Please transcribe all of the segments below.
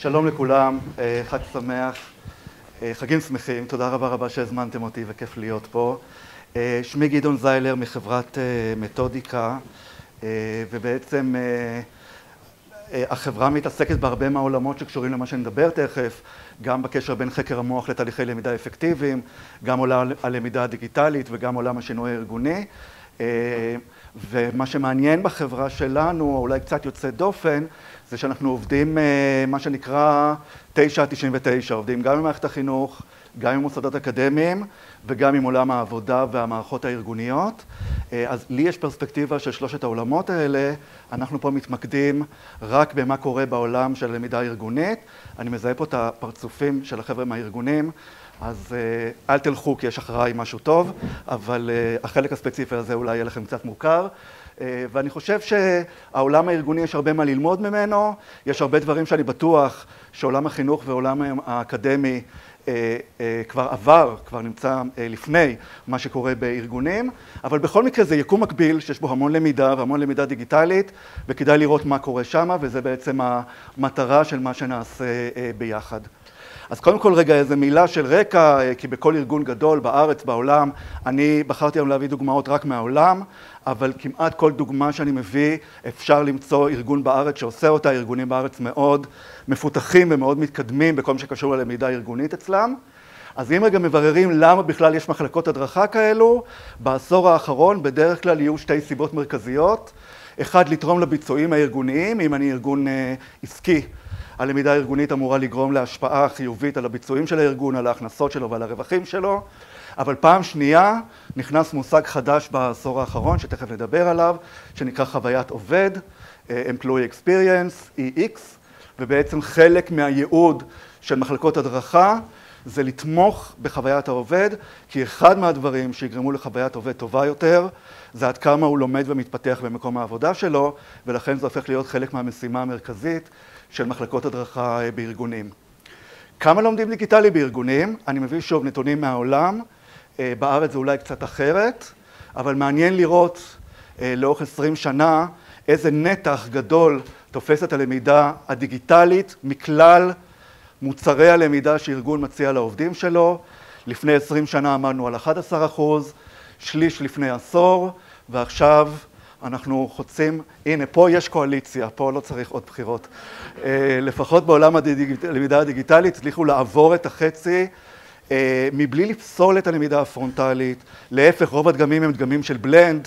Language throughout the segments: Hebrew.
שלום לכולם, חג שמח, חגים שמחים, תודה רבה רבה שהזמנתם אותי וכיף להיות פה. שמי גדעון זיילר מחברת מתודיקה, ובעצם החברה מתעסקת בהרבה מהעולמות שקשורים למה שנדבר תכף, גם בקשר בין חקר המוח לתהליכי למידה אפקטיביים, גם עולם הלמידה הדיגיטלית וגם עולם השינוי הארגוני. ומה שמעניין בחברה שלנו, או אולי קצת יוצא דופן, זה שאנחנו עובדים מה שנקרא 9-99, עובדים גם עם מערכת החינוך, גם עם מוסדות אקדמיים וגם עם עולם העבודה והמערכות הארגוניות. אז לי יש פרספקטיבה של שלושת העולמות האלה, אנחנו פה מתמקדים רק במה קורה בעולם של למידה ארגונית. אני מזהה פה את הפרצופים של החבר'ה מהארגונים, אז אל תלכו כי יש אחריי משהו טוב, אבל החלק הספציפי הזה אולי יהיה לכם קצת מוכר. ואני חושב שהעולם הארגוני יש הרבה מה ללמוד ממנו, יש הרבה דברים שאני בטוח שעולם החינוך ועולם האקדמי כבר עבר, כבר נמצא לפני מה שקורה בארגונים, אבל בכל מקרה זה יקום מקביל שיש בו המון למידה והמון למידה דיגיטלית, וכדאי לראות מה קורה שם, וזה בעצם המטרה של מה שנעשה ביחד. אז קודם כל רגע איזה מילה של רקע, כי בכל ארגון גדול בארץ, בעולם, אני בחרתי היום להביא דוגמאות רק מהעולם, אבל כמעט כל דוגמה שאני מביא אפשר למצוא ארגון בארץ שעושה אותה, ארגונים בארץ מאוד מפותחים ומאוד מתקדמים בכל מה שקשור ללמידה ארגונית אצלם. אז אם רגע מבררים למה בכלל יש מחלקות הדרכה כאלו, בעשור האחרון בדרך כלל יהיו שתי סיבות מרכזיות. אחד, לתרום לביצועים הארגוניים, אם אני ארגון עסקי, הלמידה הארגונית אמורה לגרום להשפעה חיובית על הביצועים של הארגון, על ההכנסות שלו ועל הרווחים שלו. אבל פעם שנייה נכנס מושג חדש בעשור האחרון, שתכף נדבר עליו, שנקרא חוויית עובד, Employee Experience, EX, ובעצם חלק מהייעוד של מחלקות הדרכה זה לתמוך בחוויית העובד, כי אחד מהדברים שיגרמו לחוויית עובד טובה יותר, זה עד כמה הוא לומד ומתפתח במקום העבודה שלו, ולכן זה הופך להיות חלק מהמשימה המרכזית של מחלקות הדרכה בארגונים. כמה לומדים דיגיטלי בארגונים? אני מביא שוב נתונים מהעולם, בארץ זה אולי קצת אחרת, אבל מעניין לראות לאורך 20 שנה איזה נתח גדול תופסת הלמידה הדיגיטלית מכלל מוצרי הלמידה שארגון מציע לעובדים שלו. לפני 20 שנה עמדנו על 11%, שליש לפני עשור, ועכשיו אנחנו חוצים, הנה פה יש קואליציה, פה לא צריך עוד בחירות. לפחות בעולם הלמידה הדיגיטלית הצליחו לעבור את החצי, מבלי לפסול את הלמידה הפרונטלית, להפך רוב הדגמים הם דגמים של בלנד,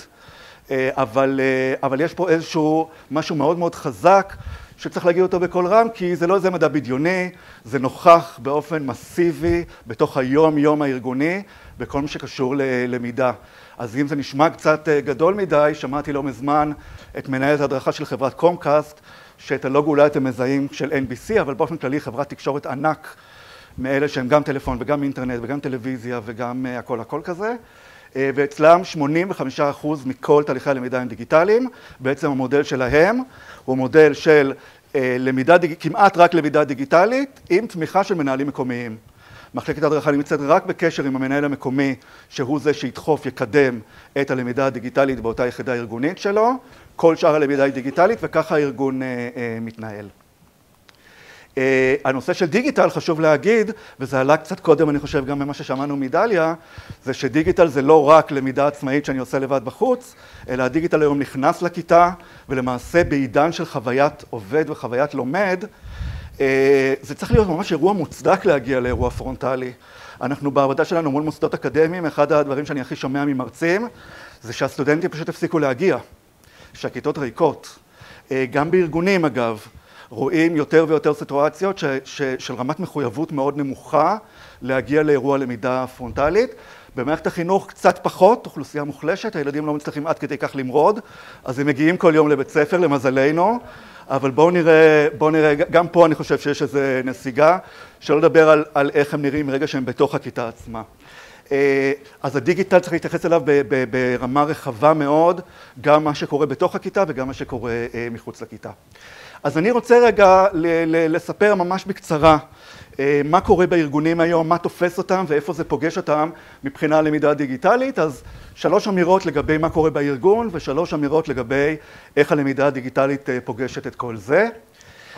אבל יש פה איזשהו משהו מאוד מאוד חזק, שצריך להגיד אותו בכל רם, כי זה לא איזה מדע בדיוני, זה נוכח באופן מסיבי בתוך היום-יום הארגוני, בכל מה שקשור ללמידה. אז אם זה נשמע קצת גדול מדי, שמעתי לא מזמן את מנהלת ההדרכה של חברת קומקאסט, שאת הלוגו אולי אתם מזהים של NBC, אבל באופן כללי חברת תקשורת ענק, מאלה שהם גם טלפון וגם אינטרנט וגם טלוויזיה וגם הכל כזה. ואצלם 85% מכל תהליכי הלמידה הם דיגיטליים. בעצם המודל שלהם הוא מודל של כמעט רק למידה דיגיטלית עם תמיכה של מנהלים מקומיים. מחלקת ההדרכה נמצאת רק בקשר עם המנהל המקומי, שהוא זה שידחוף, יקדם את הלמידה הדיגיטלית באותה יחידה ארגונית שלו. כל שאר הלמידה היא דיגיטלית וככה הארגון מתנהל. הנושא של דיגיטל חשוב להגיד, וזה עלה קצת קודם אני חושב גם ממה ששמענו מדליה, זה שדיגיטל זה לא רק למידה עצמאית שאני עושה לבד בחוץ, אלא הדיגיטל היום נכנס לכיתה, ולמעשה בעידן של חוויית עובד וחוויית לומד, זה צריך להיות ממש אירוע מוצדק להגיע לאירוע פרונטלי. אנחנו בעבודה שלנו מול מוסדות אקדמיים, אחד הדברים שאני הכי שומע ממרצים, זה שהסטודנטים פשוט הפסיקו להגיע, שהכיתות ריקות. גם בארגונים אגב, רואים יותר ויותר סיטואציות של רמת מחויבות מאוד נמוכה להגיע לאירוע למידה פרונטלית. במערכת החינוך קצת פחות, אוכלוסייה מוחלשת, הילדים לא מצליחים עד כדי כך למרוד, אז הם מגיעים כל יום לבית ספר, למזלנו, אבל בואו נראה, גם פה אני חושב שיש איזו נסיגה, שלא לדבר על איך הם נראים מרגע שהם בתוך הכיתה עצמה. אז הדיגיטל צריך להתייחס אליו ברמה רחבה מאוד, גם מה שקורה בתוך הכיתה וגם מה שקורה מחוץ לכיתה. אז אני רוצה רגע לספר ממש בקצרה מה קורה בארגונים היום, מה תופס אותם ואיפה זה פוגש אותם מבחינה למידה דיגיטלית. אז 3 אמירות לגבי מה קורה בארגון ו3 אמירות לגבי איך הלמידה הדיגיטלית פוגשת את כל זה.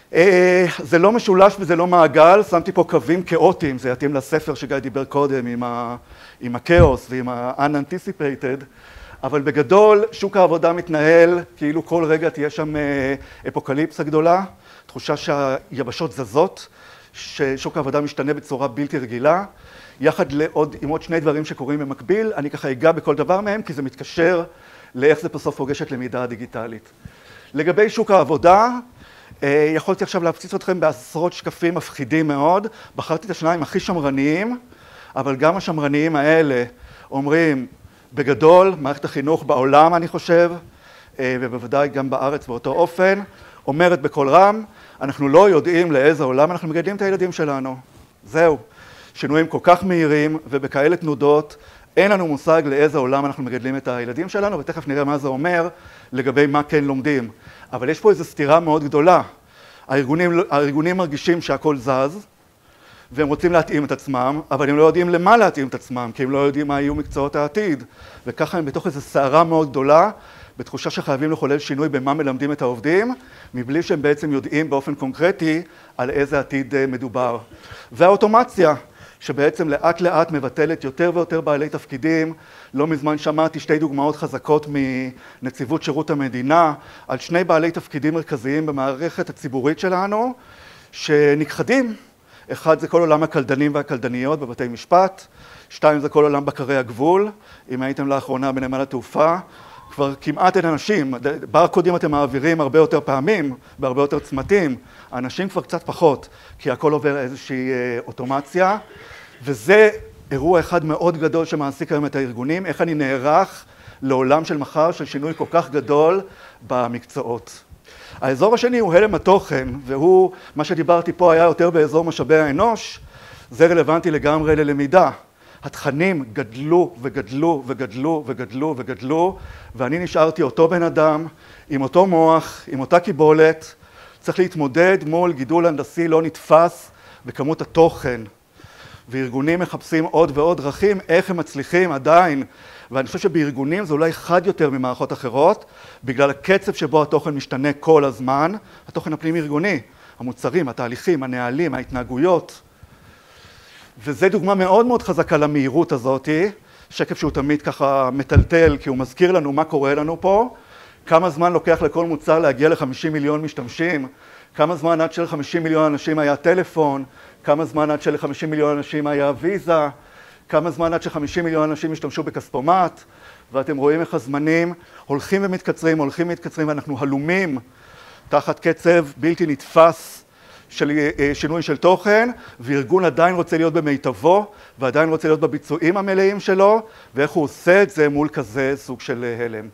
זה לא משולש וזה לא מעגל, שמתי פה קווים כאוטיים, זה יתאים לספר שגיא דיבר קודם עם הכאוס ועם ה-unanticipated, אבל בגדול שוק העבודה מתנהל כאילו כל רגע תהיה שם אפוקליפסה גדולה, תחושה שהיבשות זזות, ששוק העבודה משתנה בצורה בלתי רגילה, יחד עם עוד שני דברים שקורים במקביל, אני ככה אגע בכל דבר מהם כי זה מתקשר לאיך זה בסוף פוגשת למידה דיגיטלית. לגבי שוק העבודה, יכולתי עכשיו להפציץ אתכם בעשרות שקפים מפחידים מאוד, בחרתי את השניים הכי שמרניים, אבל גם השמרניים האלה אומרים, בגדול, מערכת החינוך בעולם אני חושב, ובוודאי גם בארץ באותו אופן, אומרת בקול רם, אנחנו לא יודעים לאיזה עולם אנחנו מגדלים את הילדים שלנו. זהו, שינויים כל כך מהירים ובכאלה תנודות, אין לנו מושג לאיזה עולם אנחנו מגדלים את הילדים שלנו, ותכף נראה מה זה אומר לגבי מה כן לומדים. אבל יש פה איזו סתירה מאוד גדולה. הארגונים מרגישים שהכל זז, והם רוצים להתאים את עצמם, אבל הם לא יודעים למה להתאים את עצמם, כי הם לא יודעים מה יהיו מקצועות העתיד. וככה הם בתוך איזו סערה מאוד גדולה, בתחושה שחייבים לחולל שינוי במה מלמדים את העובדים, מבלי שהם בעצם יודעים באופן קונקרטי על איזה עתיד מדובר. והאוטומציה, שבעצם לאט לאט מבטלת יותר ויותר בעלי תפקידים. לא מזמן שמעתי שתי דוגמאות חזקות מנציבות שירות המדינה, על שני בעלי תפקידים מרכזיים במערכת הציבורית שלנו, שנכחדים. אחד זה כל עולם הקלדנים והקלדניות בבתי משפט, שתיים זה כל עולם בקרי הגבול. אם הייתם לאחרונה בנמל התעופה, כבר כמעט אין אנשים, ברקודים אתם מעבירים הרבה יותר פעמים, בהרבה יותר צמתים, האנשים כבר קצת פחות, כי הכל עובר איזושהי אוטומציה, וזה אירוע אחד מאוד גדול שמעסיק היום את הארגונים, איך אני נערך לעולם של מחר, של שינוי כל כך גדול במקצועות. האזור השני הוא הלם התוכן, והוא, מה שדיברתי פה היה יותר באזור משאבי האנוש, זה רלוונטי לגמרי ללמידה. התכנים גדלו וגדלו וגדלו וגדלו וגדלו, ואני נשארתי אותו בן אדם, עם אותו מוח, עם אותה קיבולת, צריך להתמודד מול גידול הנדסי לא נתפס בכמות התוכן. וארגונים מחפשים עוד ועוד דרכים, איך הם מצליחים עדיין, ואני חושב שבארגונים זה אולי חד יותר ממערכות אחרות, בגלל הקצב שבו התוכן משתנה כל הזמן, התוכן הפנימי ארגוני, המוצרים, התהליכים, הנהלים, ההתנהגויות. וזה דוגמה מאוד מאוד חזקה למהירות הזאת, שקף שהוא תמיד ככה מטלטל, כי הוא מזכיר לנו מה קורה לנו פה, כמה זמן לוקח לכל מוצר להגיע ל50 מיליון משתמשים, כמה זמן עד של50 מיליון אנשים היה טלפון, כמה זמן עד של50 מיליון אנשים היה ויזה, כמה זמן עד ש50 מיליון אנשים השתמשו בכספומט, ואתם רואים איך הזמנים הולכים ומתקצרים, ואנחנו הלומים תחת קצב בלתי נתפס של שינוי של תוכן, וארגון עדיין רוצה להיות במיטבו, ועדיין רוצה להיות בביצועים המלאים שלו, ואיך הוא עושה את זה מול כזה סוג של הלם.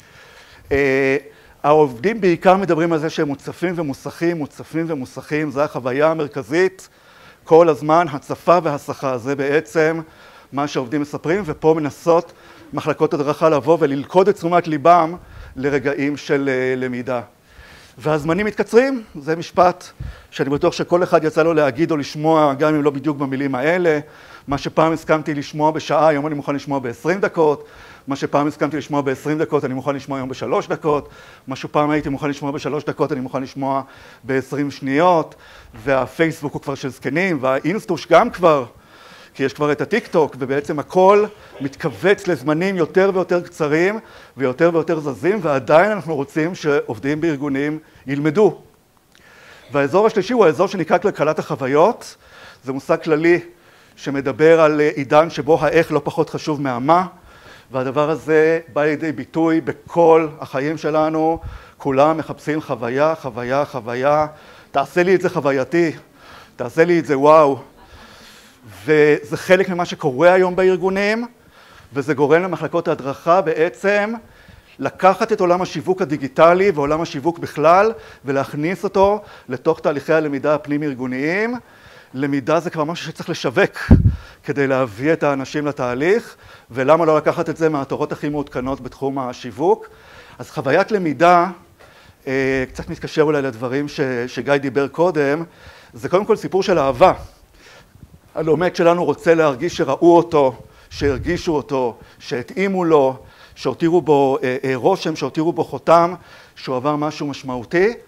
העובדים בעיקר מדברים על זה שהם מוצפים ומוסכים, זו החוויה המרכזית, כל הזמן הצפה והסחה, זה בעצם מה שהעובדים מספרים, ופה מנסות מחלקות הדרכה לבוא וללכוד את תשומת ליבם לרגעים של למידה. והזמנים מתקצרים, זה משפט שאני בטוח שכל אחד יצא לו להגיד או לשמוע, גם אם לא בדיוק במילים האלה. מה שפעם הסכמתי לשמוע בשעה, היום אני מוכן לשמוע ב20 דקות. מה שפעם הסכמתי לשמוע ב20 דקות, אני מוכן לשמוע היום ב3 דקות. מה שפעם הייתי מוכן לשמוע ב3 דקות, אני מוכן לשמוע ב20 שניות. והפייסבוק הוא כבר של זקנים, והאינסטוש גם כבר, כי יש כבר את הטיק טוק, ובעצם הכל מתכווץ לזמנים יותר ויותר קצרים, ויותר ויותר זזים, ועדיין אנחנו רוצים שעובדים בארגונים ילמדו. והאזור השלישי הוא האזור שנקרא כלכלת החוויות. זה מושג כללי שמדבר על עידן שבו האיך לא פחות חשוב מהמה, והדבר הזה בא לידי ביטוי בכל החיים שלנו. כולם מחפשים חוויה, חוויה, חוויה. תעשה לי את זה חווייתי, תעשה לי את זה וואו. וזה חלק ממה שקורה היום בארגונים, וזה גורם למחלקות ההדרכה בעצם לקחת את עולם השיווק הדיגיטלי ועולם השיווק בכלל, ולהכניס אותו לתוך תהליכי הלמידה הפנים-ארגוניים. למידה זה כבר משהו שצריך לשווק כדי להביא את האנשים לתהליך, ולמה לא לקחת את זה מהתורות הכי מעודכנות בתחום השיווק. אז חוויית למידה, קצת מתקשר אולי לדברים שגיא דיבר קודם, זה קודם כל סיפור של אהבה. הלומד שלנו רוצה להרגיש שראו אותו, שהרגישו אותו, שהתאימו לו, שהותירו בו רושם, שהותירו בו חותם, שהוא עבר משהו משמעותי.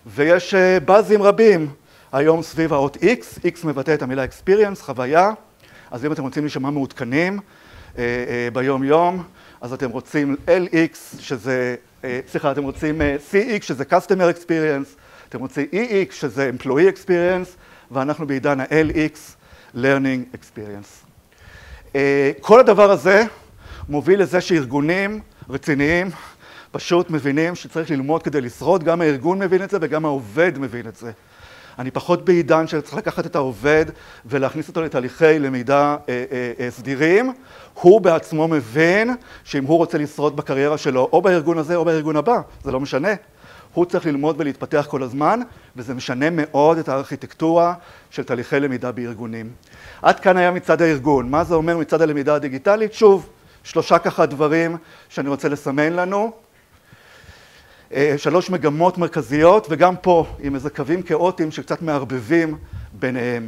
ויש בזים רבים היום סביב האות X, X מבטא את המילה experience, חוויה, אז אם אתם רוצים להישמע מעודכנים ביום יום, אז אתם רוצים LX שזה, אתם רוצים CX שזה customer experience, אתם רוצים EX שזה employee experience, ואנחנו בעידן ה-LX, learning experience. כל הדבר הזה מוביל לזה שארגונים רציניים פשוט מבינים שצריך ללמוד כדי לשרוד, גם הארגון מבין את זה וגם העובד מבין את זה. אני פחות בעידן שצריך לקחת את העובד ולהכניס אותו לתהליכי למידה סדירים. הוא בעצמו מבין שאם הוא רוצה לשרוד בקריירה שלו, או בארגון הזה או בארגון הבא, זה לא משנה. הוא צריך ללמוד ולהתפתח כל הזמן, וזה משנה מאוד את הארכיטקטורה של תהליכי למידה בארגונים. עד כאן היה מצד הארגון. מה זה אומר מצד הלמידה הדיגיטלית? שוב, 3 ככה דברים שאני רוצה לסמן לנו. 3 מגמות מרכזיות, וגם פה עם איזה קווים כאוטיים שקצת מערבבים ביניהם.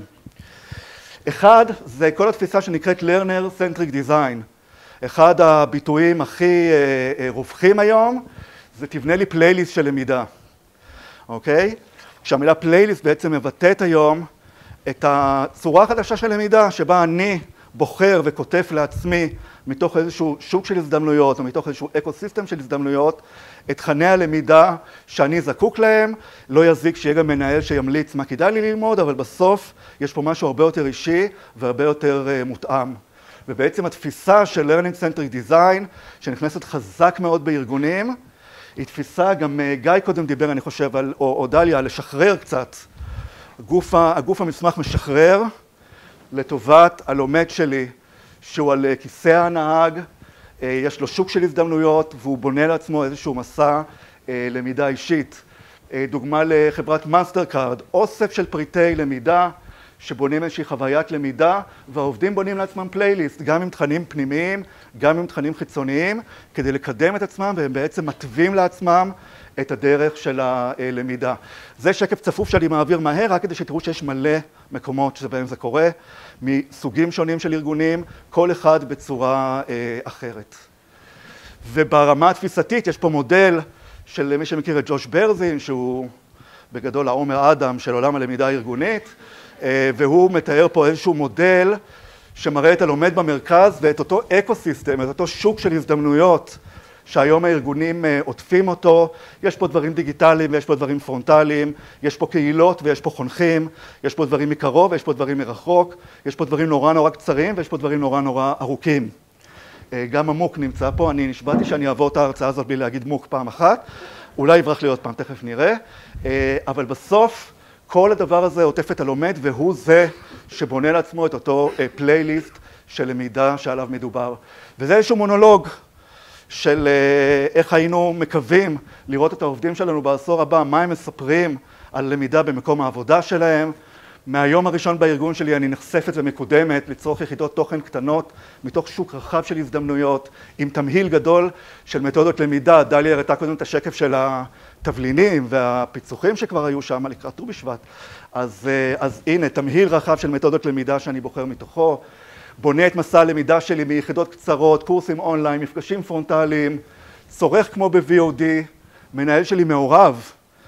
1, זה כל התפיסה שנקראת Learner Centric Design. אחד הביטויים הכי רווחים היום, זה תבנה לי פלייליסט של למידה. אוקיי? כשהמילה פלייליסט בעצם מבטאת היום את הצורה החדשה של למידה, שבה אני בוחר וכותב לעצמי מתוך איזשהו שוק של הזדמנויות, או מתוך איזשהו אקוסיסטם של הזדמנויות, את תכני הלמידה שאני זקוק להם. לא יזיק שיהיה גם מנהל שימליץ מה כדאי לי ללמוד, אבל בסוף יש פה משהו הרבה יותר אישי והרבה יותר מותאם. ובעצם התפיסה של Learning Centric Design, שנכנסת חזק מאוד בארגונים, היא תפיסה, גם גיא קודם דיבר, אני חושב, או דליה, לשחרר קצת. הגוף המסמך משחרר לטובת הלומד שלי, שהוא על כיסא הנהג, יש לו שוק של הזדמנויות, והוא בונה לעצמו איזשהו מסע למידה אישית. דוגמה לחברת מאסטרקארד, אוסף של פריטי למידה, שבונים איזושהי חוויית למידה, והעובדים בונים לעצמם פלייליסט, גם עם תכנים פנימיים, גם עם תכנים חיצוניים, כדי לקדם את עצמם, והם בעצם מתווים לעצמם את הדרך של הלמידה. זה שקף צפוף שאני מעביר מהר, רק כדי שתראו שיש מלא מקומות שבהם זה קורה, מסוגים שונים של ארגונים, כל אחד בצורה אחרת. וברמה התפיסתית יש פה מודל של מי שמכיר את ג'וש ברזין, שהוא בגדול העומר אדם של עולם הלמידה הארגונית, והוא מתאר פה איזשהו מודל שמראה את הלומד במרכז ואת אותו אקוסיסטם, את אותו שוק של הזדמנויות שהיום הארגונים עוטפים אותו. יש פה דברים דיגיטליים ויש פה דברים פרונטליים, יש פה קהילות ויש פה חונכים, יש פה דברים מקרוב ויש פה דברים מרחוק, יש פה דברים נורא קצרים ויש פה דברים נורא ארוכים. גם המוק נמצא פה, אני נשבעתי שאני אעבור את ההרצאה הזאת בלי להגיד מוק פעם אחת, אולי יברח לי עוד פעם, תכף נראה, אבל בסוף כל הדבר הזה עוטף את הלומד, והוא זה שבונה לעצמו את אותו פלייליסט של למידה שעליו מדובר. וזה איזשהו מונולוג של איך היינו מקווים לראות את העובדים שלנו בעשור הבא, מה הם מספרים על למידה במקום העבודה שלהם. מהיום הראשון בארגון שלי אני נחשפת ומקודמת לצרוך יחידות תוכן קטנות, מתוך שוק רחב של הזדמנויות, עם תמהיל גדול של מתודות למידה. דליה הראתה קודם את השקף של התבלינים והפיצוחים שכבר היו שם לקראת ט"ו בשבט. אז הנה, תמהיל רחב של מתודות למידה שאני בוחר מתוכו. בונה את מסע הלמידה שלי מיחידות קצרות, קורסים אונליין, מפגשים פרונטליים, צורך כמו ב-VOD, מנהל שלי מעורב,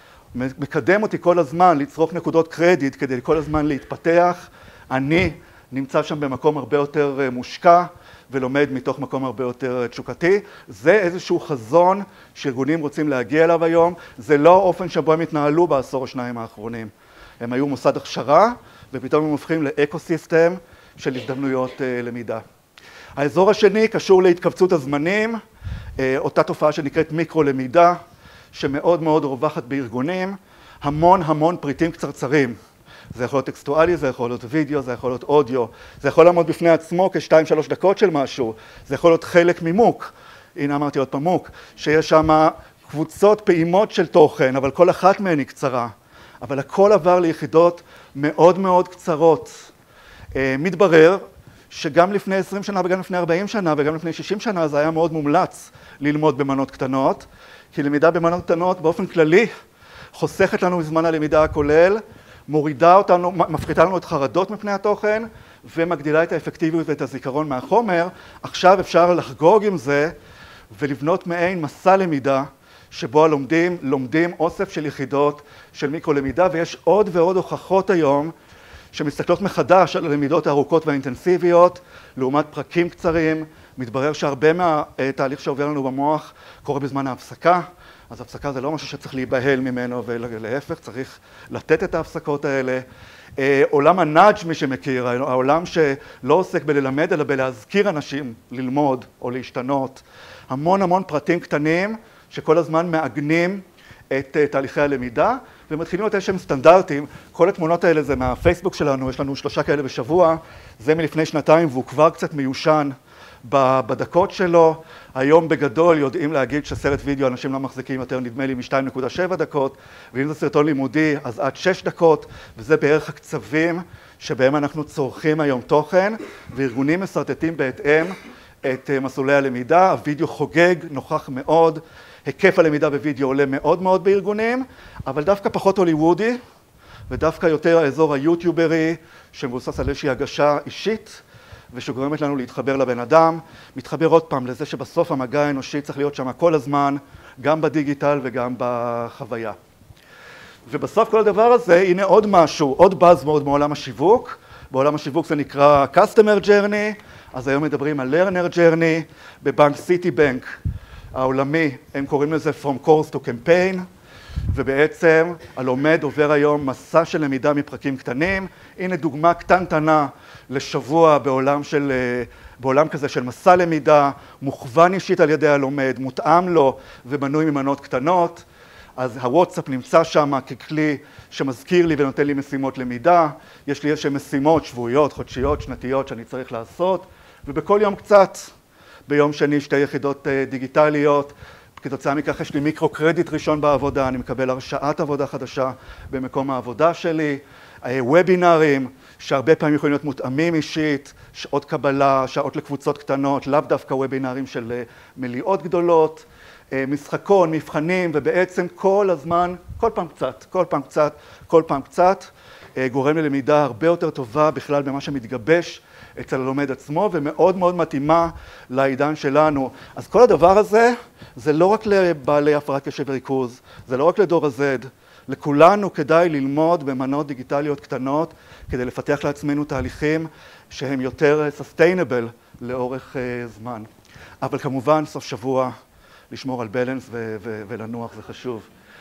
מקדם אותי כל הזמן לצרוך נקודות קרדיט כדי כל הזמן להתפתח. אני נמצא שם במקום הרבה יותר מושקע ולומד מתוך מקום הרבה יותר תשוקתי. זה איזשהו חזון שארגונים רוצים להגיע אליו היום. זה לא האופן שבו הם התנהלו בעשור או שניים האחרונים. הם היו מוסד הכשרה ופתאום הם הופכים לאקוסיסטם של הזדמנויות למידה. האזור השני קשור להתכווצות הזמנים, אותה תופעה שנקראת מיקרו-למידה, שמאוד רווחת בארגונים, המון פריטים קצרצרים. זה יכול להיות טקסטואלי, זה יכול להיות וידאו, זה יכול להיות אודיו, זה יכול לעמוד בפני עצמו כ2-3 דקות של משהו, זה יכול להיות חלק ממוק, הנה אמרתי עוד פעם מוק, שיש שם קבוצות פעימות של תוכן, אבל כל אחת מהן היא קצרה, אבל הכל עבר ליחידות מאוד קצרות. מתברר שגם לפני 20 שנה וגם לפני 40 שנה וגם לפני 60 שנה זה היה מאוד מומלץ ללמוד במנות קטנות, כי למידה במנות קטנות באופן כללי חוסכת לנו מזמן הלמידה הכולל, מורידה אותנו, מפחיתה לנו את חרדות מפני התוכן ומגדילה את האפקטיביות ואת הזיכרון מהחומר. עכשיו אפשר לחגוג עם זה ולבנות מעין מסע למידה שבו הלומדים לומדים אוסף של יחידות של מיקרו-למידה, ויש עוד ועוד הוכחות היום שמסתכלות מחדש על הלמידות הארוכות והאינטנסיביות, לעומת פרקים קצרים. מתברר שהרבה מהתהליך שעובר לנו במוח קורה בזמן ההפסקה, אז הפסקה זה לא משהו שצריך להיבהל ממנו, ולהפך, צריך לתת את ההפסקות האלה. עולם הנאג' מי שמכיר, העולם שלא עוסק בללמד, אלא בלהזכיר אנשים ללמוד או להשתנות. המון פרטים קטנים שכל הזמן מעגנים את תהליכי הלמידה, ומתחילים להיות איזשהם סטנדרטים. כל התמונות האלה זה מהפייסבוק שלנו, יש לנו 3 כאלה בשבוע, זה מלפני 2 והוא כבר קצת מיושן בדקות שלו. היום בגדול יודעים להגיד שסרט וידאו אנשים לא מחזיקים יותר, נדמה לי, מ-2.7 דקות, ואם זה סרטון לימודי אז עד 6 דקות, וזה בערך הקצבים שבהם אנחנו צורכים היום תוכן, וארגונים מסרטטים בהתאם את מסלולי הלמידה. הוידאו חוגג, נוכח מאוד, היקף הלמידה בוידאו עולה מאוד בארגונים, אבל דווקא פחות הוליוודי, ודווקא יותר האזור היוטיוברי, שמבוסס על איזושהי הגשה אישית, ושגורמת לנו להתחבר לבן אדם. מתחבר עוד פעם לזה שבסוף המגע האנושי צריך להיות שם כל הזמן, גם בדיגיטל וגם בחוויה. ובסוף כל הדבר הזה, הנה עוד משהו, עוד buzzword מעולם השיווק. בעולם השיווק זה נקרא Customer Journey, אז היום מדברים על Learner Journey. בבנק סיטי-בנק העולמי הם קוראים לזה From Course to Campaign, ובעצם הלומד עובר היום מסע של למידה מפרקים קטנים. הנה דוגמה קטנטנה לשבוע בעולם כזה של מסע למידה, מוכוון אישית על ידי הלומד, מותאם לו ובנוי ממנות קטנות. אז הוואטסאפ נמצא שם ככלי שמזכיר לי ונותן לי משימות למידה. יש לי איזשהם משימות שבועיות, חודשיות, שנתיות שאני צריך לעשות, ובכל יום קצת. ביום שני 2 יחידות דיגיטליות, כתוצאה מכך יש לי מיקרו קרדיט ראשון בעבודה, אני מקבל הרשאת עבודה חדשה במקום העבודה שלי, וובינרים שהרבה פעמים יכולים להיות מותאמים אישית, שעות קבלה, שעות לקבוצות קטנות, לאו דווקא וובינרים של מליאות גדולות, משחקון, מבחנים, ובעצם כל הזמן, כל פעם קצת, גורם ללמידה הרבה יותר טובה בכלל במה שמתגבש אצל הלומד עצמו, ומאוד מתאימה לעידן שלנו. אז כל הדבר הזה, זה לא רק לבעלי הפרעת קשב וריכוז, זה לא רק לדור ה-Z, לכולנו כדאי ללמוד במנות דיגיטליות קטנות, כדי לפתח לעצמנו תהליכים שהם יותר sustainable לאורך זמן. אבל כמובן, סוף שבוע, לשמור על בלנס ולנוח, זה חשוב.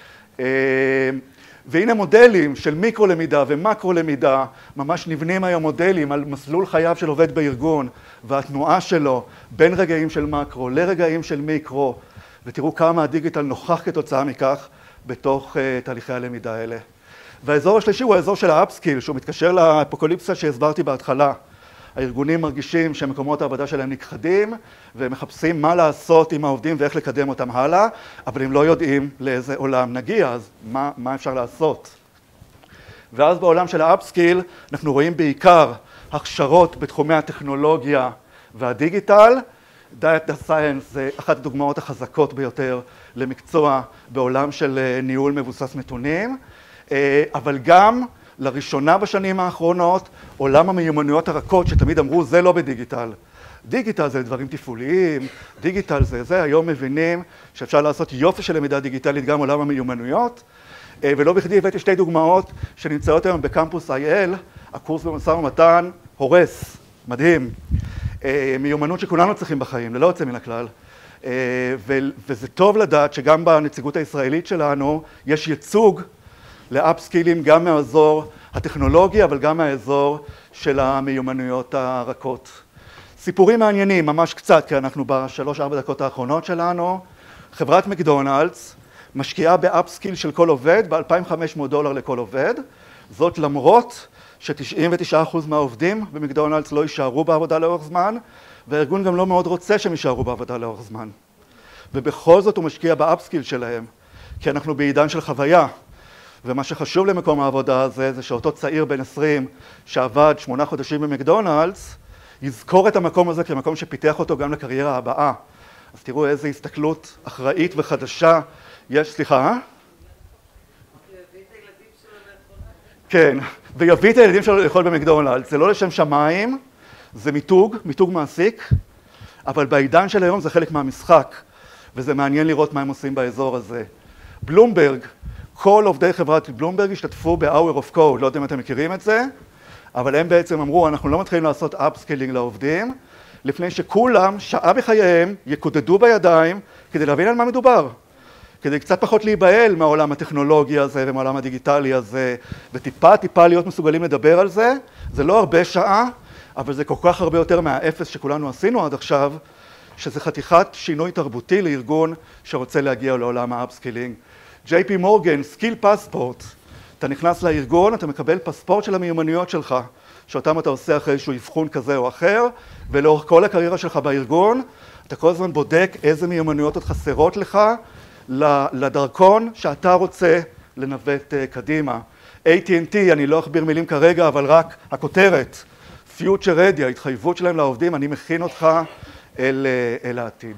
והנה מודלים של מיקרו-למידה ומקרו-למידה, ממש נבנים היום מודלים על מסלול חייו של עובד בארגון, והתנועה שלו בין רגעים של מקרו לרגעים של מיקרו, ותראו כמה הדיגיטל נוכח כתוצאה מכך בתוך תהליכי הלמידה האלה. והאזור השלישי הוא האזור של האפסקיל, שהוא מתקשר לאפוקליפסה שהסברתי בהתחלה. הארגונים מרגישים שמקומות העבודה שלהם נכחדים, והם מחפשים מה לעשות עם העובדים ואיך לקדם אותם הלאה, אבל הם לא יודעים לאיזה עולם נגיע, אז מה אפשר לעשות? ואז בעולם של האפסקיל אנחנו רואים בעיקר הכשרות בתחומי הטכנולוגיה והדיגיטל. Data Science זה אחת הדוגמאות החזקות ביותר למקצוע בעולם של ניהול מבוסס נתונים, אבל גם לראשונה בשנים האחרונות, עולם המיומנויות הרכות שתמיד אמרו זה לא בדיגיטל. דיגיטל זה דברים תפעוליים, דיגיטל זה, היום מבינים שאפשר לעשות יופי של למידה דיגיטלית גם עולם המיומנויות, ולא בכדי הבאתי 2 דוגמאות שנמצאות היום בקמפוס IL, הקורס במשא ומתן הורס, מדהים. מיומנות שכולנו צריכים בחיים, ללא יוצא מן הכלל. וזה טוב לדעת שגם בנציגות הישראלית שלנו יש ייצוג לאפסקילים גם מהאזור הטכנולוגי, אבל גם מהאזור של המיומנויות הרכות. סיפורים מעניינים, ממש קצת, כי אנחנו ב3-4 דקות האחרונות שלנו. חברת מקדונלדס משקיעה באפסקיל של כל עובד ב$2,500 לכל עובד, זאת למרות ש99% מהעובדים במקדונלדס לא יישארו בעבודה לאורך זמן, והארגון גם לא מאוד רוצה שהם יישארו בעבודה לאורך זמן. ובכל זאת הוא משקיע באפסקיל שלהם, כי אנחנו בעידן של חוויה. ומה שחשוב למקום העבודה הזה, זה שאותו צעיר בן 20 שעבד 8 חודשים במקדונלדס, יזכור את המקום הזה כמקום שפיתח אותו גם לקריירה הבאה. אז תראו איזו הסתכלות אחראית וחדשה יש, סליחה? ויביא את הילדים שלו לאכול. כן, ויביא את הילדים שלו לאכול במקדונלדס. זה לא לשם שמיים, זה מיתוג מעסיק, אבל בעידן של היום זה חלק מהמשחק. וזה מעניין לראות מה הם עושים באזור הזה. בלומברג, כל עובדי חברת בלומברג השתתפו ב-Hour of Code, לא יודע אם אתם מכירים את זה, אבל הם בעצם אמרו, אנחנו לא מתחילים לעשות upskilling לעובדים, לפני שכולם, שעה בחייהם, יקודדו בידיים כדי להבין על מה מדובר. כדי קצת פחות להיבהל מהעולם הטכנולוגי הזה ומהעולם הדיגיטלי הזה, וטיפה להיות מסוגלים לדבר על זה. זה לא הרבה שעה, אבל זה כל כך הרבה יותר מהאפס שכולנו עשינו עד עכשיו, שזה חתיכת שינוי תרבותי לארגון שרוצה להגיע לעולם האפסקילינג. JP מורגן, סקיל פספורט. אתה נכנס לארגון, אתה מקבל פספורט של המיומנויות שלך, שאותם אתה עושה אחרי איזשהו אבחון כזה או אחר, ולאורך כל הקריירה שלך בארגון, אתה כל הזמן בודק איזה מיומנויות עוד חסרות לך, לדרכון שאתה רוצה לנווט קדימה. AT&T, אני לא אכביר מילים כרגע, אבל רק הכותרת, Future Ready, ההתחייבות שלהם לעובדים, אני מכין אותך אל העתיד.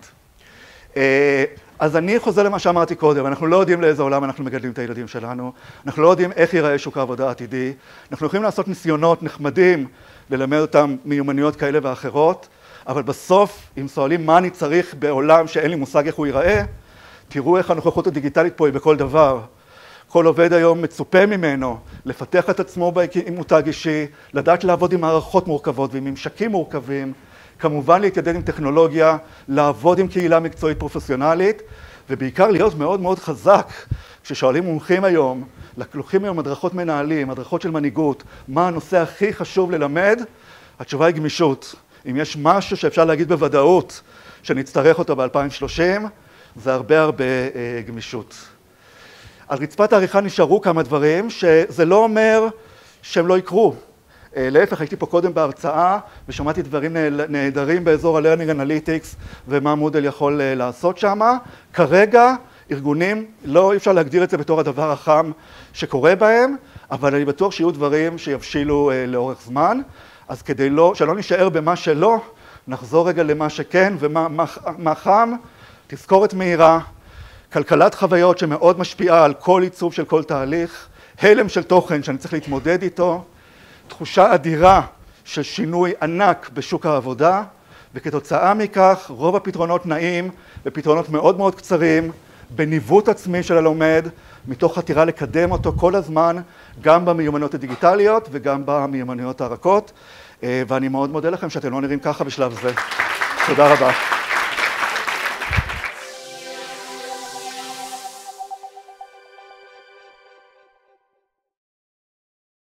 אז אני חוזר למה שאמרתי קודם, אנחנו לא יודעים לאיזה עולם אנחנו מגדלים את הילדים שלנו, אנחנו לא יודעים איך ייראה שוק העבודה העתידי, אנחנו יכולים לעשות ניסיונות נחמדים ללמד אותם מיומנויות כאלה ואחרות, אבל בסוף, אם שואלים מה אני צריך בעולם שאין לי מושג איך הוא ייראה, תראו איך הנוכחות הדיגיטלית פה היא בכל דבר. כל עובד היום מצופה ממנו לפתח את עצמו עם מותג אישי, לדעת לעבוד עם מערכות מורכבות ועם ממשקים מורכבים, כמובן להתיידד עם טכנולוגיה, לעבוד עם קהילה מקצועית פרופסיונלית, ובעיקר להיות מאוד מאוד חזק. כששואלים מומחים היום, לוקחים היום הדרכות מנהלים, הדרכות של מנהיגות, מה הנושא הכי חשוב ללמד, התשובה היא גמישות. אם יש משהו שאפשר להגיד בוודאות שנצטרך אותו ב-2030, זה הרבה גמישות. על רצפת העריכה נשארו כמה דברים שזה לא אומר שהם לא יקרו. להפך, הייתי פה קודם בהרצאה ושמעתי דברים נהדרים באזור ה-Learning Analytics ומה מודל יכול לעשות שם. כרגע ארגונים, לא אפשר להגדיר את זה בתור הדבר החם שקורה בהם, אבל אני בטוח שיהיו דברים שיבשילו לאורך זמן. אז כדי שלא נשאר במה שלא, נחזור רגע למה שכן ומה חם. תזכורת מהירה, כלכלת חוויות שמאוד משפיעה על כל עיצוב של כל תהליך, הלם של תוכן שאני צריך להתמודד איתו, תחושה אדירה של שינוי ענק בשוק העבודה, וכתוצאה מכך רוב הפתרונות נעים ופתרונות מאוד מאוד קצרים, בניווט עצמי של הלומד, מתוך חתירה לקדם אותו כל הזמן, גם במיומנויות הדיגיטליות וגם במיומנויות הרכות, ואני מאוד מודה לכם שאתם לא נראים ככה בשלב זה. תודה רבה.